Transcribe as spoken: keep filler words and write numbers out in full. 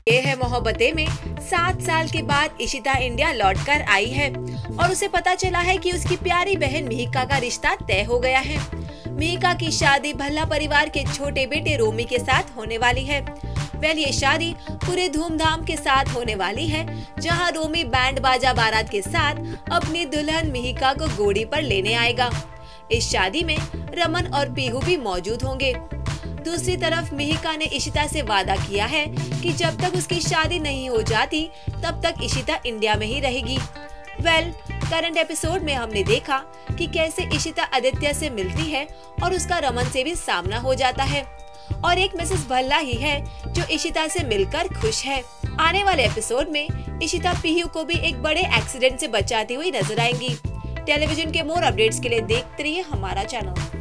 ये है मोहब्बतें में सात साल के बाद इशिता इंडिया लौटकर आई है और उसे पता चला है कि उसकी प्यारी बहन मिहिका का रिश्ता तय हो गया है। मिहिका की शादी भल्ला परिवार के छोटे बेटे रोमी के साथ होने वाली है। वेल ये शादी पूरे धूमधाम के साथ होने वाली है, जहां रोमी बैंड बाजा बारात के साथ अपनी दुल्हन मिहिका को घोड़ी पर लेने आएगा। इस शादी में रमन और पीहू भी मौजूद होंगे। दूसरी तरफ मिहिका ने इशिता से वादा किया है कि जब तक उसकी शादी नहीं हो जाती तब तक इशिता इंडिया में ही रहेगी। वेल करंट एपिसोड में हमने देखा कि कैसे इशिता आदित्य से मिलती है और उसका रमन से भी सामना हो जाता है और एक मिसेस भल्ला ही है जो इशिता से मिलकर खुश है। आने वाले एपिसोड में इशिता पीहू को भी एक बड़े एक्सीडेंट से बचाती हुई नजर आएंगी। टेलीविजन के मोर अपडेट्स के लिए देखते रहिए हमारा चैनल।